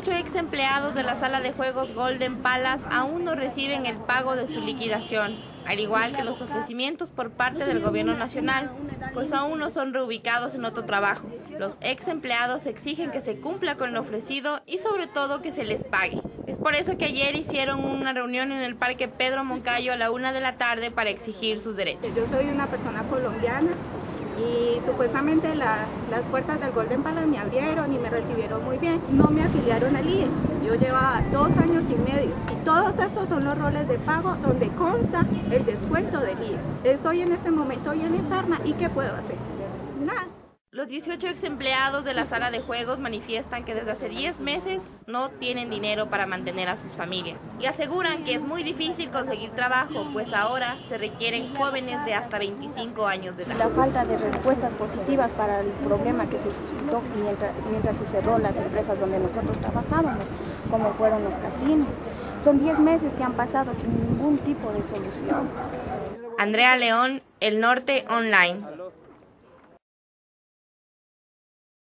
18 ex empleados de la sala de juegos Golden Palace aún no reciben el pago de su liquidación, al igual que los ofrecimientos por parte del gobierno nacional, pues aún no son reubicados en otro trabajo. Los ex empleados exigen que se cumpla con lo ofrecido y sobre todo que se les pague. Es por eso que ayer hicieron una reunión en el Parque Pedro Moncayo a la 1 de la tarde para exigir sus derechos. Yo soy una persona colombiana y supuestamente las puertas del Golden Palace me abrieron y me recibieron muy bien. No me afiliaron al IE. Yo llevaba 2 años y medio y todos estos son los roles de pago donde consta el descuento del IE. Estoy en este momento bien enferma y ¿qué puedo hacer? Nada. Los 18 ex empleados de la sala de juegos manifiestan que desde hace 10 meses no tienen dinero para mantener a sus familias y aseguran que es muy difícil conseguir trabajo, pues ahora se requieren jóvenes de hasta 25 años de edad. La falta de respuestas positivas para el problema que se suscitó mientras se cerró las empresas donde nosotros trabajábamos, como fueron los casinos. Son 10 meses que han pasado sin ningún tipo de solución. Andrea León, El Norte Online.